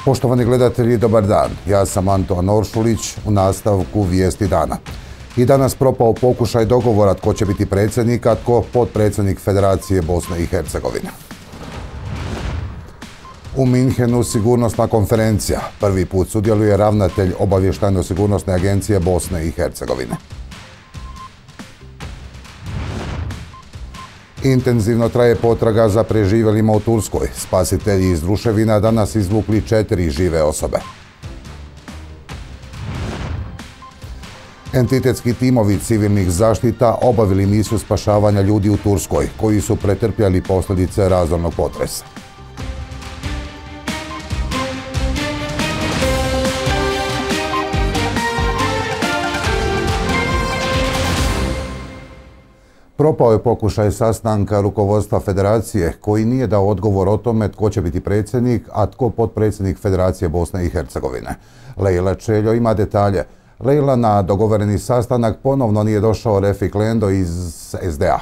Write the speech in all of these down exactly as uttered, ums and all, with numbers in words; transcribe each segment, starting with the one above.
Poštovani gledatelji, dobar dan. Ja sam Anton Oršulić, u nastavku Vijesti dana. I danas propao pokušaj dogovora tko će biti predsjednik, a tko potpredsjednik Federacije Bosne i Hercegovine. U Minhenu sigurnosna konferencija. Prvi put sudjeluje ravnatelj Obavještajno-sigurnosne agencije Bosne i Hercegovine. Intenzivno traje potraga za preživjelima u Turskoj. Spasitelji iz ruševina danas izvukli četiri žive osobe. Entitetski timovi civilnih zaštita obavili misiju spašavanja ljudi u Turskoj, koji su pretrpjeli posljedice razornog potresa. Propao je pokušaj sastanka rukovodstva Federacije, koji nije dao odgovor o tome tko će biti predsjednik, a tko potpredsjednik Federacije Bosne i Hercegovine. Lejla Čeljo ima detalje. Lejla, na dogovoreni sastanak ponovno nije došao Refik Lendo iz S D A.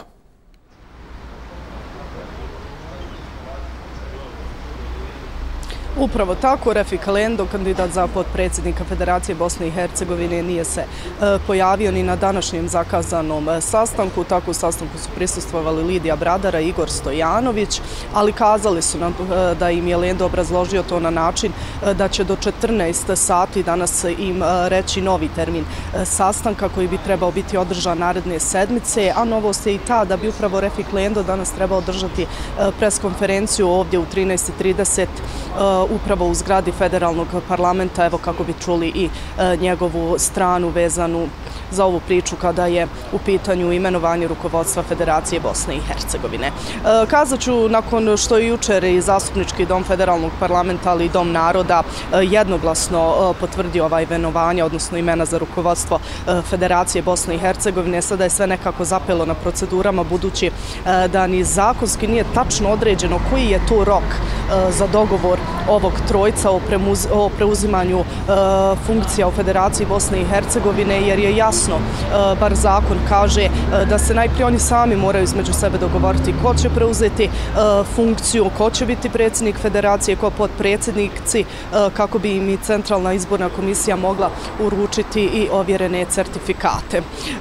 Upravo tako, Refik Lendo, kandidat za potpredsjednika Federacije Bosne i Hercegovine, nije se e, pojavio ni na današnjem zakazanom e, sastanku. Tako u sastanku su prisustvovali Lidija Bradara i Igor Stojanović, ali kazali su nam e, da im je Lendo obrazložio to na način e, da će do četrnaest sati danas im e, reći novi termin e, sastanka koji bi trebao biti održan naredne sedmice, a novost je i ta da bi upravo Refik Lendo danas trebao održati e, preskonferenciju ovdje u trinaest i trideset e, upravo u zgradi Federalnog parlamenta, evo kako bi čuli i e, njegovu stranu vezanu za ovu priču kada je u pitanju imenovanje rukovodstva Federacije Bosne i Hercegovine. E, kazat ću, nakon što je jučer i Zastupnički dom Federalnog parlamenta, ali i Dom naroda e, jednoglasno e, potvrdio ova imenovanja, odnosno imena za rukovodstvo e, Federacije Bosne i Hercegovine, sada je sve nekako zapelo na procedurama, budući e, da ni zakonski nije tačno određeno koji je to rok e, za dogovor ovog trojca o, premuz, o preuzimanju e, funkcija u Federaciji Bosne i Hercegovine, jer je jasno, e, bar zakon kaže e, da se najprije oni sami moraju između sebe dogovoriti ko će preuzeti e, funkciju, ko će biti predsjednik Federacije, ko potpredsjednici, e, kako bi im i Centralna izborna komisija mogla uručiti i ovjerene certifikate. E,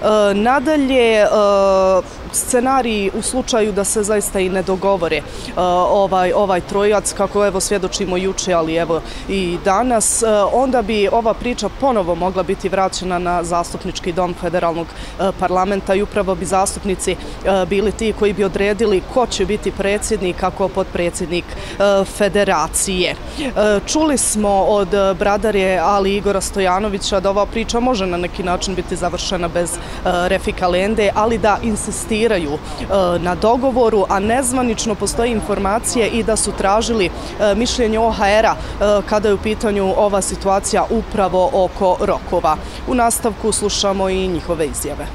nadalje, e, scenariji u slučaju da se zaista i ne dogovore e, ovaj, ovaj trojac, kako evo svjedočimo juče, ali evo i danas, onda bi ova priča ponovo mogla biti vraćena na Zastupnički dom Federalnog parlamenta i upravo bi zastupnici bili ti koji bi odredili ko će biti predsjednik, kako potpredsjednik Federacije. Čuli smo od Bradare, ali i Igora Stojanovića da ova priča može na neki način biti završena bez Refika Lende, ali da insistiraju na dogovoru, a nezvanično postoje informacije i da su tražili mišljenje O H R-a kada je u pitanju ova situacija upravo oko rokova. U nastavku slušamo i njihove izjave.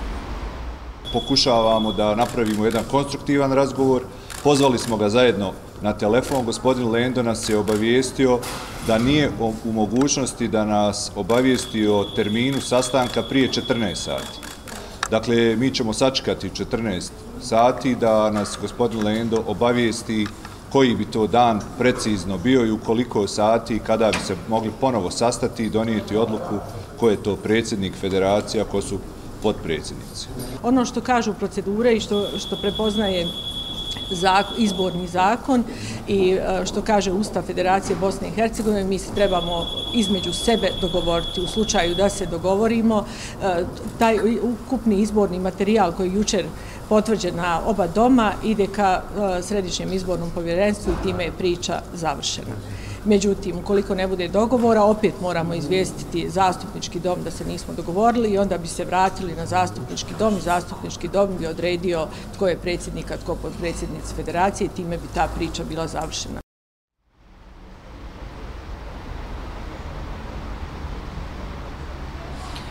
Pokušavamo da napravimo jedan konstruktivan razgovor. Pozvali smo ga zajedno na telefon. Gospodin Lendo nas je obavijestio da nije u mogućnosti da nas obavijesti o terminu sastanka prije četrnaest sati. Dakle, mi ćemo sačekati četrnaest sati da nas gospodin Lendo obavijesti koji bi to dan precizno bio i u koliko sati, kada bi se mogli ponovo sastati i donijeti odluku ko je to predsjednik Federacije, ko su potpredsjednici. Ono što kažu procedure i što, što prepoznaje zakon, izborni zakon i što kaže Ustav Federacije Bosne i Hercegovine, mi se trebamo između sebe dogovoriti. U slučaju da se dogovorimo, taj ukupni izborni materijal koji jučer potvrđen na oba doma ide ka Središnjem izbornom povjerenstvu i time je priča završena. Međutim, ukoliko ne bude dogovora, opet moramo izvijestiti Zastupnički dom da se nismo dogovorili i onda bi se vratili na Zastupnički dom i Zastupnički dom bi odredio tko je predsjednik, a tko potpredsjednica Federacije i time bi ta priča bila završena.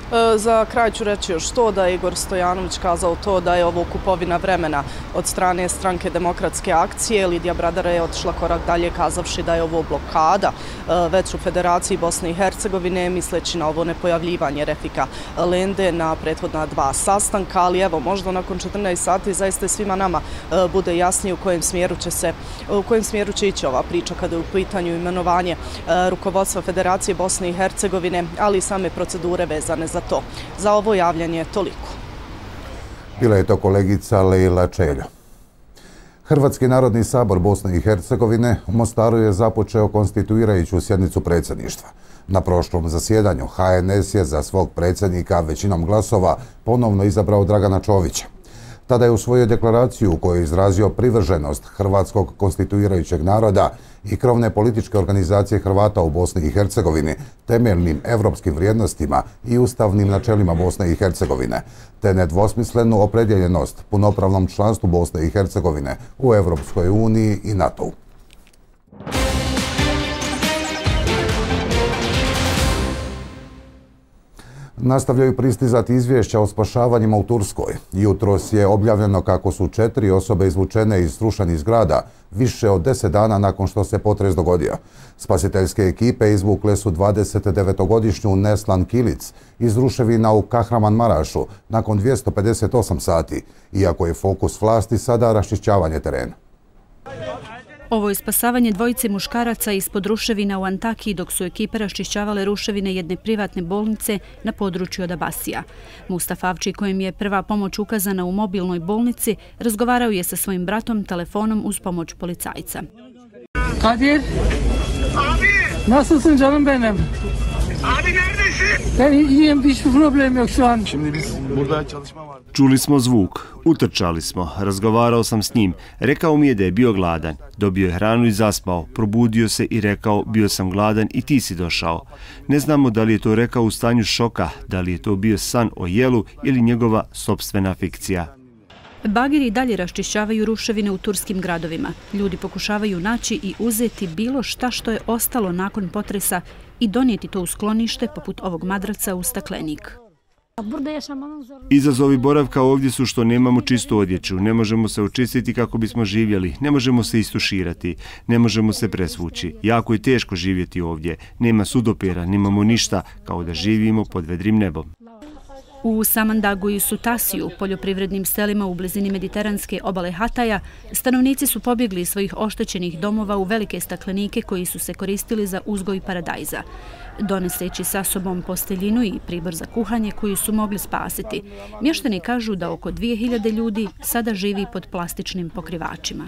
Za kraj ću reći još to da je Igor Stojanović kazao to da je ovo kupovina vremena od strane Stranke demokratske akcije. Lidija Bradara je otišla korak dalje kazavši da je ovo blokada već u Federaciji Bosne i Hercegovine, misleći na ovo nepojavljivanje Refika Lende na prethodna dva sastanka, ali evo možda nakon četrnaest sati zaista svima nama bude jasnije u kojem smjeru će se, u kojem smjeru će ići ova priča kada je u pitanju imenovanje rukovodstva Federacije Bosne i Hercegovine, ali i same procedure vezane za to. Za ovo javljanje je toliko. Bila je to kolegica Lejla Čeljo. Hrvatski narodni sabor Bosne i Hercegovine u Mostaru je započeo konstituirajuću sjednicu predsjedništva. Na prošlom zasjedanju H N S je za svog predsjednika većinom glasova ponovno izabrao Dragana Čovića. Tada je usvojio deklaraciju u kojoj je izrazio privrženost hrvatskog konstituirajućeg naroda i krovne političke organizacije Hrvata u Bosni i Hercegovini temeljnim evropskim vrijednostima i ustavnim načelima Bosne i Hercegovine, te nedvosmislenu opredjeljenost punopravnom članstvu Bosne i Hercegovine u Evropskoj uniji i NATO-u. Nastavljaju pristizati izvješća o spašavanjima u Turskoj. Jutros je objavljeno kako su četiri osobe izvučene iz srušenih zgrada više od deset dana nakon što se potres dogodio. Spasiteljske ekipe izvukle su dvadesetdevetogodišnju Neslan Kilic iz ruševina u Kahramanmarašu nakon dvjesto pedeset osam sati, iako je fokus vlasti sada raščišćavanje terena. Ovo je spasavanje dvojice muškaraca ispod ruševina u Antakiji dok su ekipe raščišćavale ruševine jedne privatne bolnice na području od Abasija. Mustafa Avči, kojem je prva pomoć ukazana u mobilnoj bolnici, razgovarao je sa svojim bratom telefonom uz pomoć policajca. Kadir? Abi! Nasılsın canım benim? Abi neredesin? Ben iyiyim, hiçbir problem yok şu an. Şimdi biz burada çalışma var. Čuli smo zvuk, utrčali smo, razgovarao sam s njim, rekao mi je da je bio gladan, dobio je hranu i zaspao, probudio se i rekao bio sam gladan i ti si došao. Ne znamo da li je to rekao u stanju šoka, da li je to bio san o jelu ili njegova sopstvena fikcija. Bageri dalje raščišćavaju ruševine u turskim gradovima. Ljudi pokušavaju naći i uzeti bilo šta što je ostalo nakon potresa i donijeti to u sklonište poput ovog madraca u staklenik. Izazovi boravka ovdje su što nemamo čistu odjeću, ne možemo se očistiti kako bismo živjeli, ne možemo se istuširati, ne možemo se presvući. Jako je teško živjeti ovdje, nema sudopera, nemamo ništa, kao da živimo pod vedrim nebom. U Samandagu i Sutasiju, poljoprivrednim selima u blizini mediteranske obale Hataja, stanovnici su pobjegli iz svojih oštećenih domova u velike staklenike koji su se koristili za uzgoj paradajza, doneseći sa sobom posteljinu i pribor za kuhanje koju su mogli spasiti. Mještani kažu da oko dvije hiljade ljudi sada živi pod plastičnim pokrivačima.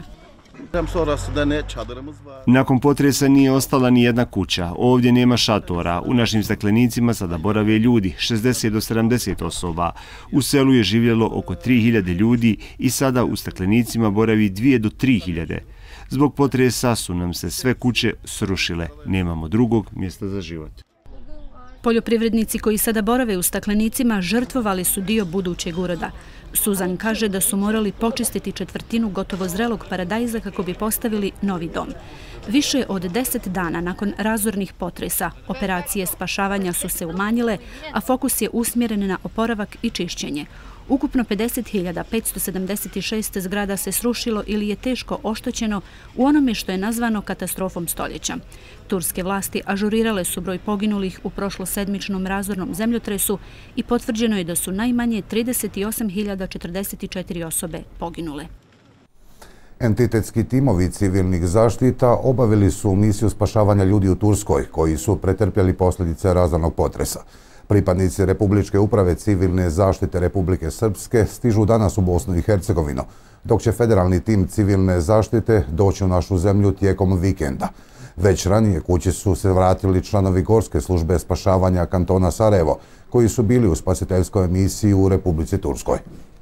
Nakon potresa nije ostala ni jedna kuća. Ovdje nema šatora. U našim staklenicima sada borave ljudi, šezdeset do sedamdeset osoba. U selu je živjelo oko tri hiljade ljudi i sada u staklenicima boravi dvije do tri hiljade. Zbog potresa su nam se sve kuće srušile. Nemamo drugog mjesta za život. Poljoprivrednici koji sada borave u staklenicima žrtvovali su dio budućeg uroda. Suzan kaže da su morali počistiti četvrtinu gotovo zrelog paradajza kako bi postavili novi dom. Više od deset dana nakon razornih potresa, operacije spašavanja su se umanjile, a fokus je usmjeren na oporavak i čišćenje. Ukupno pedeset hiljada petsto sedamdeset šest zgrada se srušilo ili je teško oštećeno u onome što je nazvano katastrofom stoljeća. Turske vlasti ažurirale su broj poginulih u prošlosedmičnom razornom zemljotresu i potvrđeno je da su najmanje trideset osam hiljada četrdeset četiri osobe poginule. Entitetski timovi civilnih zaštita obavili su misiju spašavanja ljudi u Turskoj koji su pretrpjeli posljedice razornog potresa. Pripadnici Republičke uprave civilne zaštite Republike Srpske stižu danas u Bosnu i Hercegovinu, dok će federalni tim civilne zaštite doći u našu zemlju tijekom vikenda. Već ranije kući su se vratili članovi Gorske službe spašavanja kantona Sarajevo, koji su bili u spasiteljskoj misiji u Republici Turskoj.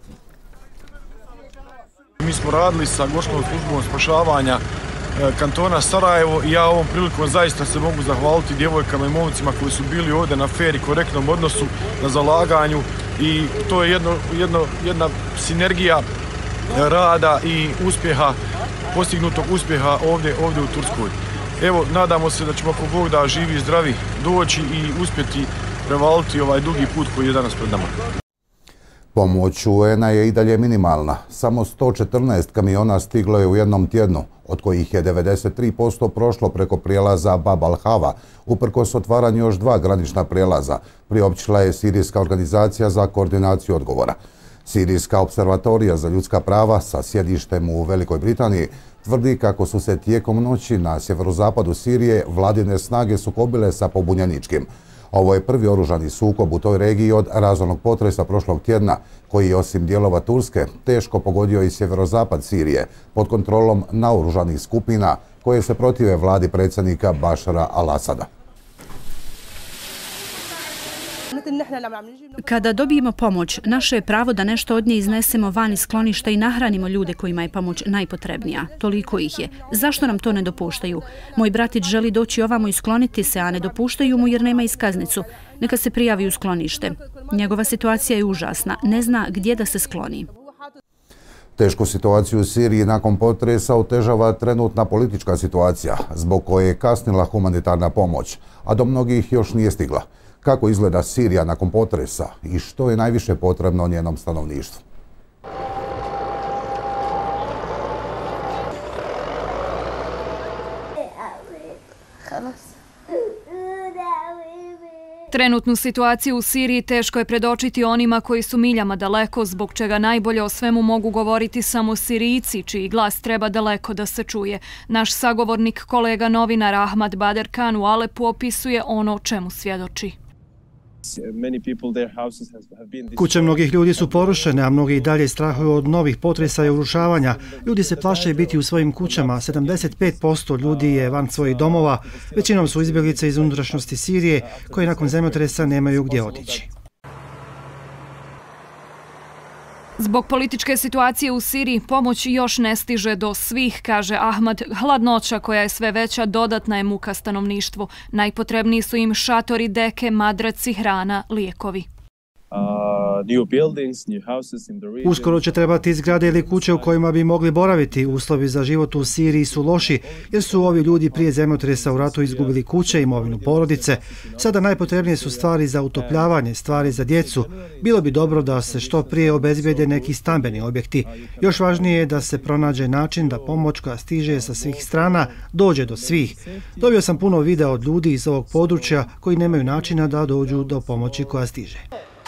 Mi smo radili sa Gorskom službom spašavanja kantona Sarajevo i ja ovom prilikom zaista se mogu zahvaliti djevojkama i momcima koji su bili ovdje na fer i korektnom odnosu, na zalaganju i to je jedno, jedno, jedna sinergija rada i uspjeha, postignutog uspjeha ovdje, ovdje u Turskoj. Evo, nadamo se da ćemo ako Bog da živi i zdravi doći i uspjeti prevaliti ovaj dugi put koji je danas pred nama. Pomoć U N-a je i dalje minimalna. Samo sto četrnaest kamiona stiglo je u jednom tjednu, od kojih je devedeset tri posto prošlo preko prijelaza Bab al-Hava, uprkos otvaranju još dva granična prijelaza, priopćila je Sirijska organizacija za koordinaciju odgovora. Sirijska observatorija za ljudska prava sa sjedištem u Velikoj Britaniji tvrdi kako su se tijekom noći na sjeverozapadu Sirije vladine snage sukobile sa pobunjeničkim. Ovo je prvi oružani sukob u toj regiji od razornog potresa prošlog tjedna, koji je osim dijelova Turske teško pogodio i sjeverozapad Sirije pod kontrolom naoružanih skupina koje se protive vladi predsjednika Bašara al-Asada. Kada dobijemo pomoć, naše je pravo da nešto od nje iznesemo van iz skloništa i nahranimo ljude kojima je pomoć najpotrebnija. Toliko ih je. Zašto nam to ne dopuštaju? Moj bratić želi doći ovamo i skloniti se, a ne dopuštaju mu jer nema iskaznicu. Neka se prijavi u sklonište. Njegova situacija je užasna. Ne zna gdje da se skloni. Tešku situaciju u Siriji nakon potresa otežava trenutna politička situacija, zbog koje je kasnila humanitarna pomoć, a do mnogih još nije stigla. Kako izgleda Sirija nakon potresa i što je najviše potrebno njenom stanovništvu? Trenutnu situaciju u Siriji teško je predočiti onima koji su miljama daleko, zbog čega najbolje o svemu mogu govoriti samo Sirijci, čiji glas treba daleko da se čuje. Naš sagovornik, kolega novinar Ahmad Bader Khan u Alepu opisuje ono o čemu svjedoči. Kuće mnogih ljudi su porušene, a mnogi i dalje strahuju od novih potresa i urušavanja. Ljudi se plaše biti u svojim kućama. sedamdeset pet posto ljudi je van svojih domova. Većinom su izbjeglice iz unutrašnjosti Sirije, koje nakon zemljotresa nemaju gdje otići. Zbog političke situacije u Siriji pomoć još ne stiže do svih, kaže Ahmad. Hladnoća koja je sve veća dodatna je muka stanovništvu. Najpotrebniji su im šatori, deke, madraci, hrana, lijekovi. Uskoro će trebati zgrade ili kuće u kojima bi mogli boraviti. Uslovi za život u Siriji su loši jer su ovi ljudi prije zemljotresa u ratu izgubili kuće, imovinu, porodice. Sada najpotrebnije su stvari za utopljavanje, stvari za djecu. Bilo bi dobro da se što prije obezbijede neki stambeni objekti. Još važnije je da se pronađe način da pomoć koja stiže sa svih strana dođe do svih. Dobio sam puno videa od ljudi iz ovog područja koji nemaju načina da dođu do pomoći koja stiže.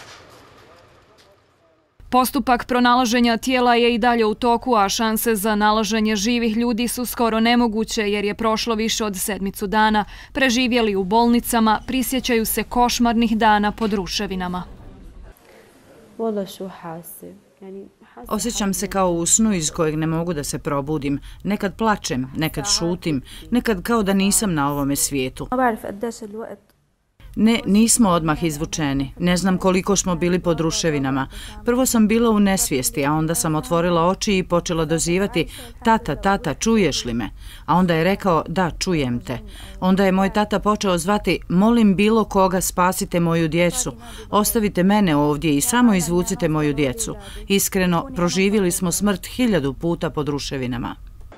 Postupak pronalaženja tijela je i dalje u toku, a šanse za nalaženje živih ljudi su skoro nemoguće jer je prošlo više od sedmicu dana. Preživjeli u bolnicama, prisjećaju se košmarnih dana pod ruševinama. Osjećam se kao u snu iz kojeg ne mogu da se probudim. Nekad plačem, nekad šutim, nekad kao da nisam na ovome svijetu. Ne, nismo odmah izvučeni. Ne znam koliko smo bili pod ruševinama. Prvo sam bila u nesvijesti, a onda sam otvorila oči i počela dozivati: tata, tata, čuješ li me? A onda je rekao: da, čujem te. Onda je moj tata počeo zvati: molim bilo koga, spasite moju djecu. Ostavite mene ovdje i samo izvucite moju djecu. Iskreno, proživjeli smo smrt hiljadu puta pod ruševinama.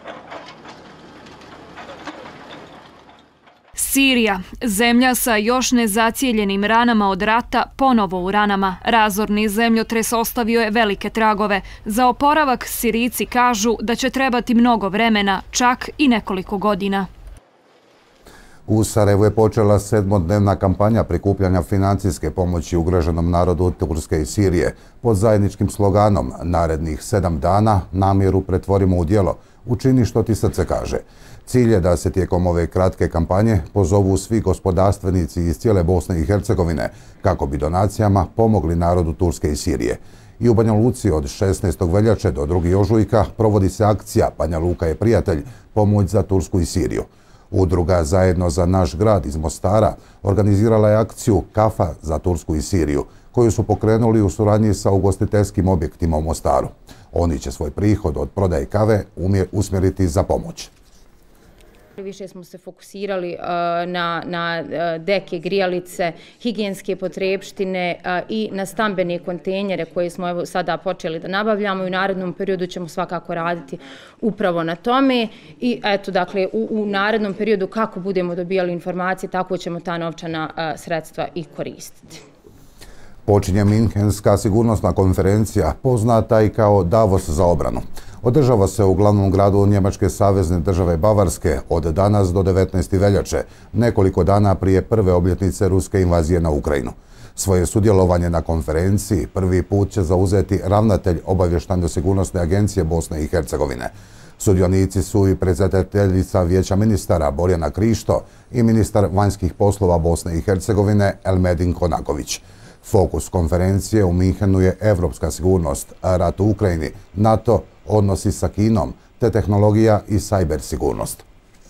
Sirija, zemlja sa još nezacijeljenim ranama od rata, ponovo u ranama. Razorni zemljotres ostavio je velike tragove. Za oporavak Sirijci kažu da će trebati mnogo vremena, čak i nekoliko godina. U Sarajevu je počela sedmodnevna kampanja prikupljanja financijske pomoći ugroženom narodu Turske i Sirije pod zajedničkim sloganom narednih sedam dana namjeru pretvorimo u djelo, učini što ti srce kaže. Cilj je da se tijekom ove kratke kampanje pozovu svi gospodarstvenici iz cijele Bosne i Hercegovine kako bi donacijama pomogli narodu Turske i Sirije. I u Banja Luci od šesnaestog veljače do drugog ožujka provodi se akcija Banja Luka je prijatelj, pomoć za Tursku i Siriju. Udruga Zajedno za naš grad iz Mostara organizirala je akciju Kafa za Tursku i Siriju, koju su pokrenuli u suradnji sa ugostiteljskim objektima u Mostaru. Oni će svoj prihod od prodaje kave usmjeriti za pomoć. Više smo se fokusirali na, na deke, grijalice, higijenske potrepštine i na stambene kontejnere koje smo evo sada počeli da nabavljamo i u narednom periodu ćemo svakako raditi upravo na tome. I eto, dakle, u, u narednom periodu kako budemo dobijali informacije, tako ćemo ta novčana sredstva i koristiti. Počinje Minhenska sigurnosna konferencija, poznata i kao Davos za obranu. Održava se u glavnom gradu Njemačke savezne države Bavarske od danas do devetnaestog veljače, nekoliko dana prije prve obljetnice ruske invazije na Ukrajinu. Svoje sudjelovanje na konferenciji prvi put će zauzeti ravnatelj obavještajno-sigurnosne agencije Bosne i Hercegovine. Sudionici su i predsjedateljica Vijeća ministara Borjana Krišto i ministar vanjskih poslova Bosne i Hercegovine Elmedin Konaković. Fokus konferencije u Minhenu je evropska sigurnost, rat u Ukrajini, NATO, odnosi sa Kinom, te tehnologija i sajber sigurnost.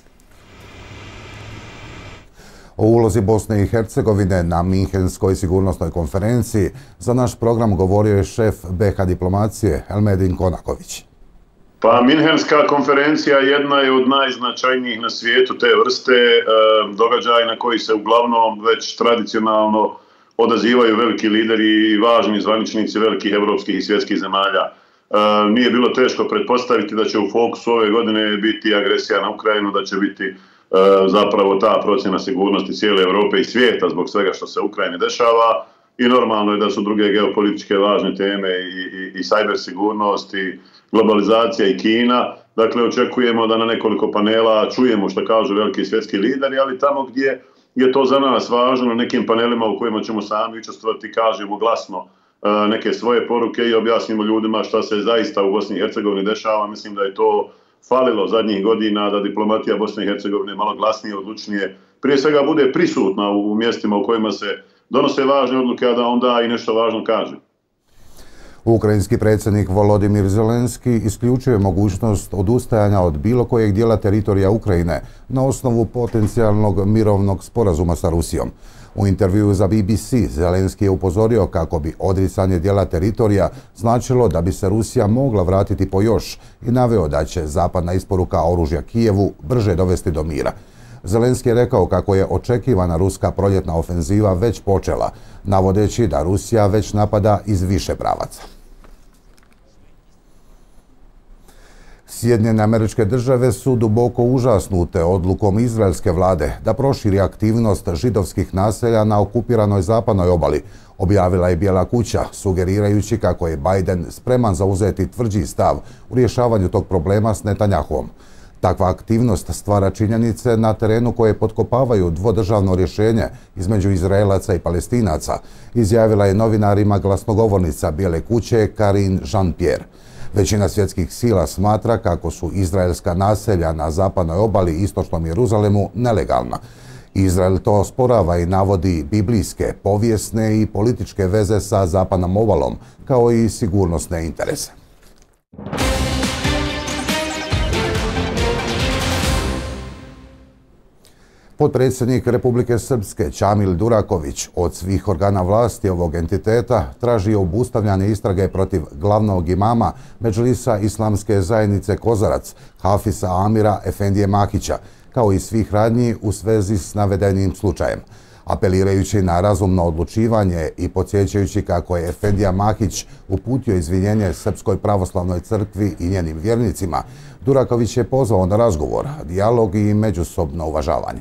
O ulozi Bosne i Hercegovine na Minhenskoj sigurnosnoj konferenciji za naš program govorio je šef B H diplomacije Elmedin Konaković. Pa Minhenska konferencija jedna je od najznačajnijih na svijetu te vrste e, događaja na koji se uglavnom već tradicionalno odazivaju veliki lideri i važni zvaničnici velikih evropskih i svjetskih zemalja. E, nije bilo teško pretpostaviti da će u fokusu ove godine biti agresija na Ukrajinu, da će biti e, zapravo ta procjena sigurnosti cijele Europe i svijeta zbog svega što se u Ukrajini dešava. I normalno je da su druge geopolitičke važne teme i, i, i sajber sigurnost i globalizacija i Kina. Dakle, očekujemo da na nekoliko panela čujemo što kažu veliki svjetski lideri, ali tamo gdje je to za nas važno, na nekim panelima u kojima ćemo sami učestvovati, kažemo glasno neke svoje poruke i objasnimo ljudima šta se zaista u Bosni i Hercegovini dešava. Mislim da je to falilo zadnjih godina, da diplomatija Bosne i Hercegovine malo glasnije, odlučnije, prije svega bude prisutna u mjestima u kojima se donose važne odluke, a da onda i nešto važno kaže. Ukrajinski predsjednik Volodimir Zelenski isključuje mogućnost odustajanja od bilo kojeg dijela teritorija Ukrajine na osnovu potencijalnog mirovnog sporazuma sa Rusijom. U intervjuu za B B C Zelenski je upozorio kako bi odricanje dijela teritorija značilo da bi se Rusija mogla vratiti po još i naveo da će zapadna isporuka oružja Kijevu brže dovesti do mira. Zelenski je rekao kako je očekivana ruska proljetna ofenziva već počela, navodeći da Rusija već napada iz više pravaca. Sjedinjene Američke Države su duboko užasnute odlukom izraelske vlade da proširi aktivnost židovskih naselja na okupiranoj zapadnoj obali, objavila je Bijela kuća, sugerirajući kako je Biden spreman zauzeti tvrđi stav u rješavanju tog problema s Netanjahuom. Takva aktivnost stvara činjenice na terenu koje potkopavaju dvodržavno rješenje između Izraelaca i Palestinaca, izjavila je novinarima glasnogovornica Bijele kuće Karine Jean-Pierre. Većina svjetskih sila smatra kako su izraelska naselja na zapadnoj obali i istočnom Jeruzalemu nelegalna. Izrael to osporava i navodi biblijske, povijesne i političke veze sa zapadnom obalom, kao i sigurnosne interese. Potpredsjednik Republike Srpske Čamil Duraković od svih organa vlasti ovog entiteta traži obustavljanje istrage protiv glavnog imama Medžlisa Islamske zajednice Kozarac, Hafisa Amira Efendije Makića, kao i svih radnji u svezi s navedenim slučajem. Apelirajući na razumno odlučivanje i podsjećajući kako je Efendija Makić uputio izvinjenje Srpskoj pravoslavnoj crkvi i njenim vjernicima, Duraković je pozvao na razgovor, dijalog i međusobno uvažavanje.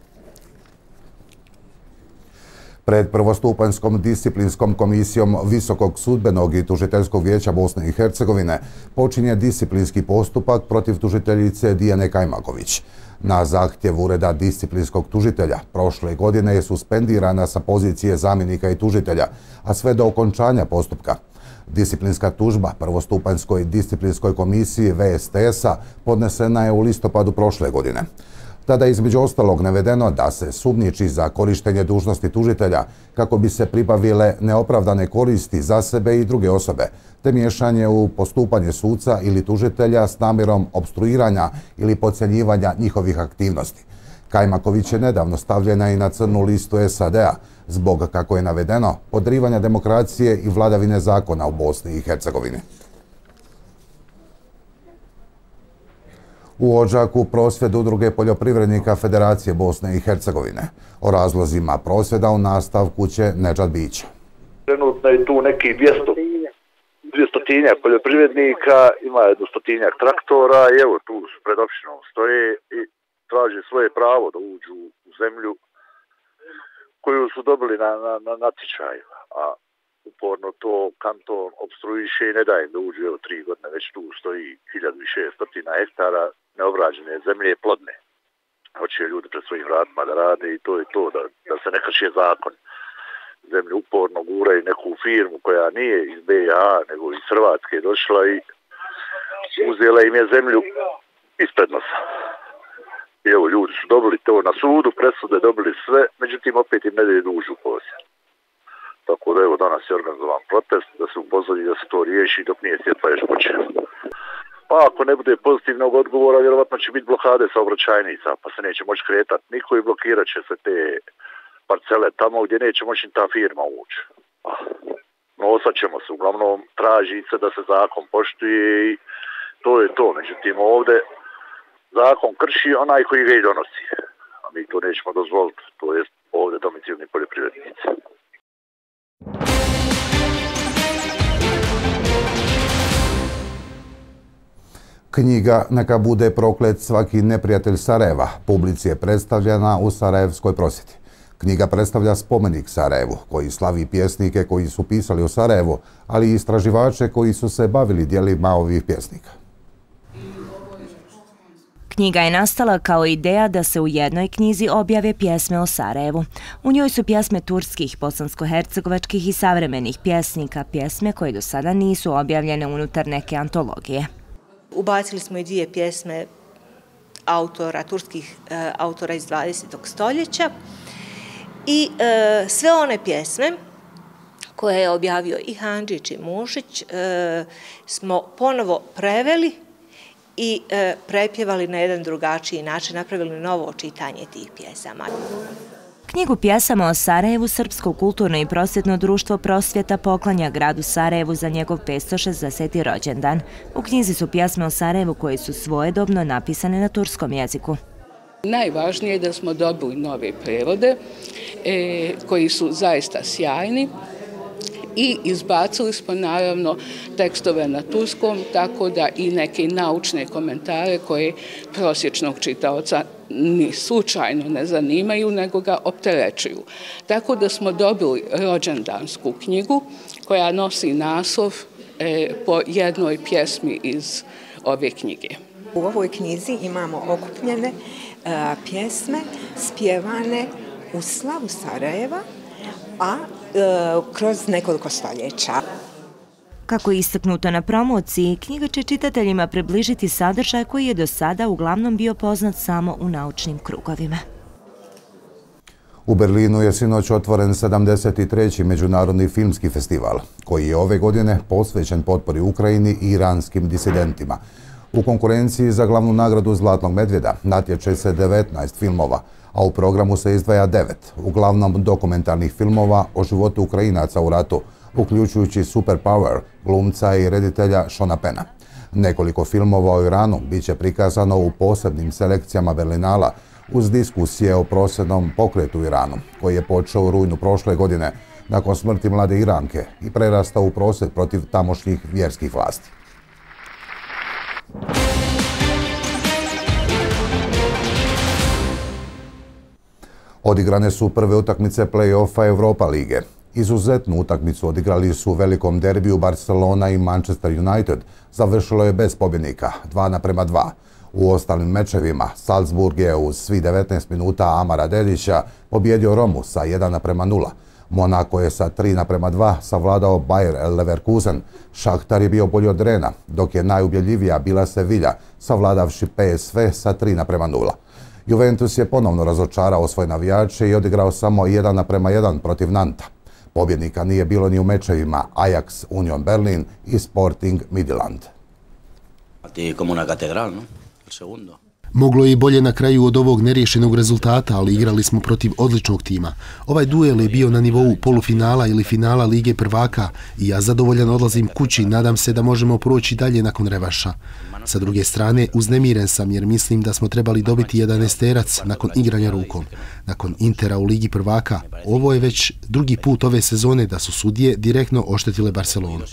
Pred prvostupanjskom disciplinskom komisijom Visokog sudbenog i tužiteljskog vijeća Bosne i Hercegovine počinje disciplinski postupak protiv tužiteljice Dijane Kajmaković. Na zahtjev Ureda disciplinskog tužitelja prošle godine je suspendirana sa pozicije zamjenika i tužitelja, a sve do okončanja postupka. Disciplinska tužba prvostupanjskoj disciplinskoj komisiji V S T S-a podnesena je u listopadu prošle godine. Tada je između ostalog navedeno da se sumnjiči za korištenje dužnosti tužitelja kako bi se pribavile neopravdane koristi za sebe i druge osobe, te miješanje u postupanje suca ili tužitelja s namjerom opstruiranja ili podcjenjivanja njihovih aktivnosti. Kajmaković je nedavno stavljena i na crnu listu S A D-a zbog, kako je navedeno, podrivanja demokracije i vladavine zakona u Bosni i Hercegovini. U Odžaku prosvjed udruge poljoprivrednika Federacije Bosne i Hercegovine. O razlozima prosvjeda u nastavku će Nedžad Bića. Trenutno je tu neki dvjesto dvjestotinjak poljoprivrednika, ima jedno stotinjak traktora i evo tu pred opštinom stoje i traže svoje pravo da uđu u zemlju koju su dobili na, na, na natječaju, a uporno to kanton obstruiše i ne daje im da uđu, evo tri godine već tu stoji hiljadu šesto hektara neobrađene zemlje plodne. Hoće ljudi pred svojim vratima da rade i to je to, da, da se ne krši zakon. Zemlju uporno guraju neku firmu koja nije iz B i H nego iz Hrvatske došla i uzela im je zemlju ispred nosa. I evo, ljudi su dobili to na sudu, presude dobili sve, međutim opet im ne daju da uđu u posjed. Tako da evo danas je organizovan protest da se upozori da se to riješi dok nije sjetva još počela. Pa ako ne bude pozitivnog odgovora, vjerovatno će biti blokade saobraćajnica, pa se neće moći kretati niko i blokirat će se te parcele tamo gdje neće moći ta firma ući. Nosat ćemo se, uglavnom traži se da se zakon poštuje i to je to. Međutim, ovdje zakon krši onaj koji ga i donosi. A mi to nećemo dozvoliti, to je ovdje domicilni poljoprivrednici. Knjiga Neka bude proklet svaki neprijatelj Sarajeva publici je predstavljena u Sarajevskoj prosvjeti. Knjiga predstavlja spomenik Sarajevu, koji slavi pjesnike koji su pisali o Sarajevu, ali i istraživače koji su se bavili djelima ovih pjesnika. Knjiga je nastala kao ideja da se u jednoj knjizi objave pjesme o Sarajevu. U njoj su pjesme turskih, bosansko-hercegovačkih i savremenih pjesnika, pjesme koje do sada nisu objavljene unutar neke antologije. Ubacili smo i dvije pjesme autora, turskih e, autora iz dvadesetog stoljeća i e, sve one pjesme koje je objavio i Handžić i Mušić e, smo ponovo preveli i e, prepjevali na jedan drugačiji način, napravili novo čitanje tih pjesama. Knjigu pjesama o Sarajevu Srpsko kulturno i prosvjetno društvo Prosvjeta poklanja gradu Sarajevu za njegov petsto šezdeseti rođendan. U knjizi su pjesme o Sarajevu koje su svojedobno napisane na turskom jeziku. Najvažnije je da smo dobili nove prevode e, koji su zaista sjajni i izbacili smo naravno tekstove na turskom, tako da i neke naučne komentare koje prosječnog čitaoca ni slučajno ne zanimaju, nego ga opterećuju. Tako da smo dobili rođendansku knjigu koja nosi naslov e, po jednoj pjesmi iz ove knjige. U ovoj knjizi imamo okupljene e, pjesme spjevane u slavu Sarajeva, a e, kroz nekoliko stoljeća. Kako je istaknuto na promociji, knjiga će čitateljima približiti sadržaj koji je do sada uglavnom bio poznat samo u naučnim krugovima. U Berlinu je sinoć otvoren sedamdeset treći Međunarodni filmski festival, koji je ove godine posvećen potpori Ukrajini i iranskim disidentima. U konkurenciji za glavnu nagradu Zlatnog medvjeda natječe se devetnaest filmova, a u programu se izdvaja devet, uglavnom dokumentarnih filmova o životu Ukrajinaca u ratu, uključujući Superpower, glumca i reditelja Šona Pena. Nekoliko filmova o Iranu bit će prikazano u posebnim selekcijama Berlinala uz diskusije o prosvjednom pokretu u Iranu, koji je počeo u rujnu prošle godine nakon smrti mlade Iranke i prerastao u prosvjed protiv tamošnjih vjerskih vlasti. Odigrane su prve utakmice play-offa Europa lige. Izuzetnu utakmicu odigrali su u velikom derbiju Barcelona i Manchester United. Završilo je bez pobjednika, dva naprema dva. U ostalim mečevima Salzburg je uz svi devetnaest minuta Amara Dedića pobjedio Romu sa jedan naprema nula. Monako je sa tri naprema dva savladao Bayer Leverkusen. Šahtar je bio bolji od Rena, dok je najubjedljivija bila Sevilla, savladavši P S V sa tri naprema nula. Juventus je ponovno razočarao svoje navijače i odigrao samo jedan naprema jedan protiv Nanta. Pobjednika nije bilo ni u mečevima Ajax Union Berlin i Sporting Midland. Moglo je i bolje na kraju od ovog neriješenog rezultata, ali igrali smo protiv odličnog tima. Ovaj duel je bio na nivou polufinala ili finala Lige prvaka i ja zadovoljan odlazim kući, nadam se da možemo proći dalje nakon revaša. Sa druge strane, uznemiren sam jer mislim da smo trebali dobiti jedanaesterac nakon igranja rukom. Nakon Intera u Ligi prvaka, ovo je već drugi put ove sezone da su sudije direktno oštetile Barcelonu.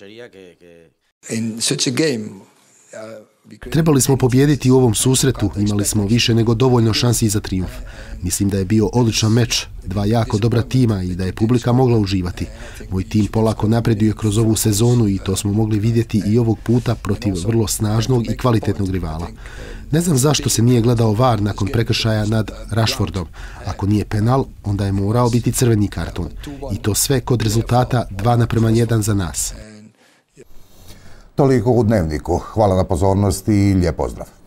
Trebali smo pobijediti u ovom susretu, imali smo više nego dovoljno šansi za trijumf. Mislim da je bio odličan meč, dva jako dobra tima i da je publika mogla uživati. Moj tim polako napreduje kroz ovu sezonu i to smo mogli vidjeti i ovog puta protiv vrlo snažnog i kvalitetnog rivala. Ne znam zašto se nije gledao V A R nakon prekršaja nad Rashfordom. Ako nije penal, onda je morao biti crveni karton. I to sve kod rezultata dva naprema jedan za nas. Toliko u Dnevniku. Hvala na pozornosti i lijep pozdrav.